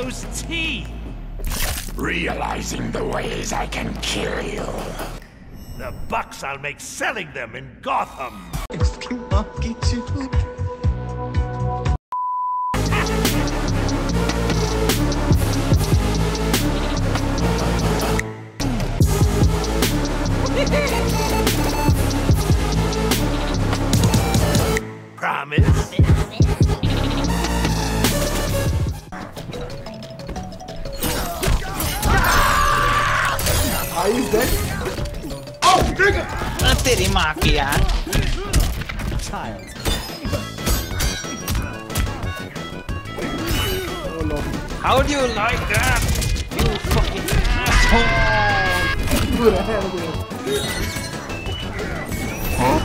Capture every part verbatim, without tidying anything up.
those teeth. Realizing the ways I can kill you. The bucks I'll make selling them in Gotham. Promise? Are you dead? Oh, nigga! तेरी माँ की यार. Child. Oh no. How do you like that? You fucking asshole. Good, I had a good. Ah.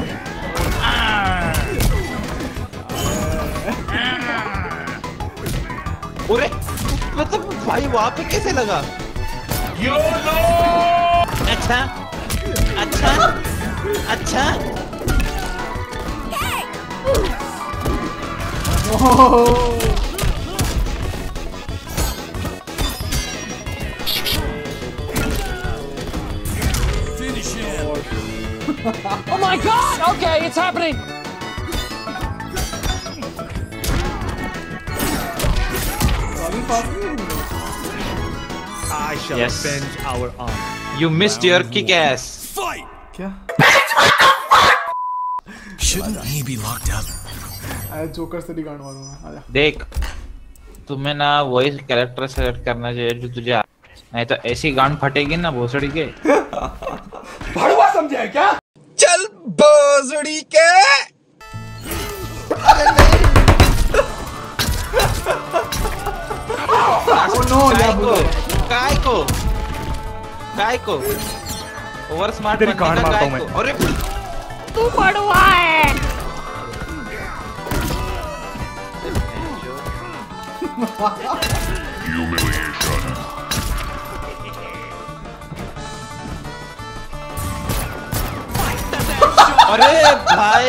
अरे मतलब भाई वहाँ पे कैसे लगा? You know. अच्छा अच्छा अच्छा Finish him. Oh my god! Okay, it's happening! I shall Yes. avenge our honor. You missed your kick ass. Fight! क्या? Shouldn't he be locked up? आज जोकर से भी गांड मारूंगा. आजा. देख तुम्हें ना वही कैरेक्टर सेलेक्ट करना चाहिए जो तुझे आ- नहीं तो ऐसी गांड फटेगी ना भोसड़ी के. भड़वा समझे क्या? चल भोसड़ी के. Oh no, काय यार को बोलो. काय को काय को ओवर स्मार्ट तेरी गांड मारता हूं मैं. अरे तू बड़वा है! Humiliation. अरे भाई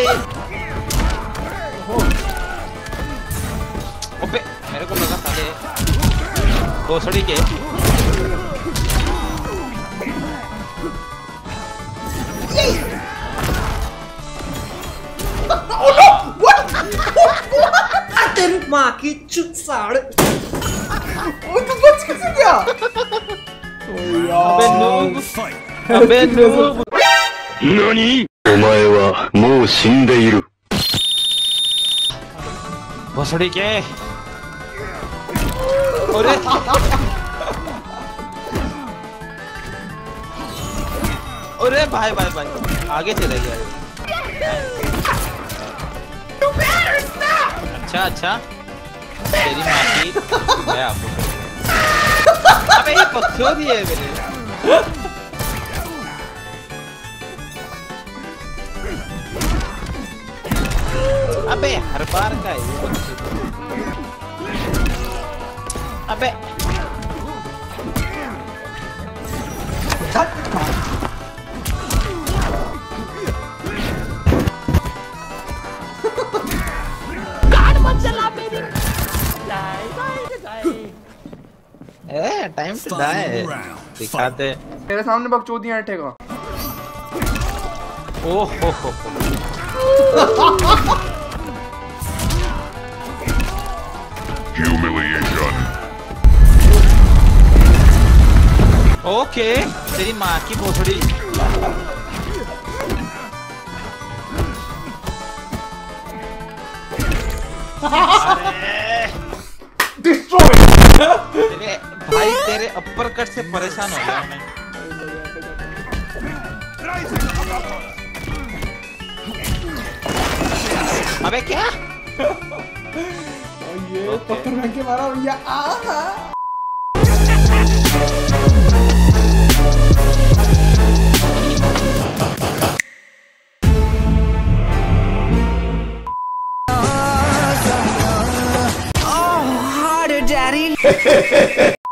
अबे मेरे को लगा साले भोसड़ी के. तेरी माँ की चुत साड़. वो तो बच कैसे गया? Oh अबे यार. नूब अबे नूब. Nani? お前はもう死んでいる。 भोसड़ी के. अरे अरे भाई भाई भाई आगे चले गया. अच्छा अच्छा तेरी माँ की गया आपको. अबे ये पक्षों दिए मेरे. अबे हर बार का है ये. अबे गाड़ मत चला मेरी! Die, die, die. A time to die दिखाते. मेरे सामने बकचोदियां हटेगा. ओह हो हो हो. Humiliation. ओके तेरी माँ की भोसड़ी. Destroy. तेरे भाई तेरे अपर कट से परेशान हो गया मैं. अबे क्या? ये पत्थर फेंक के मारा भैया. आहा. Oh, harder, daddy.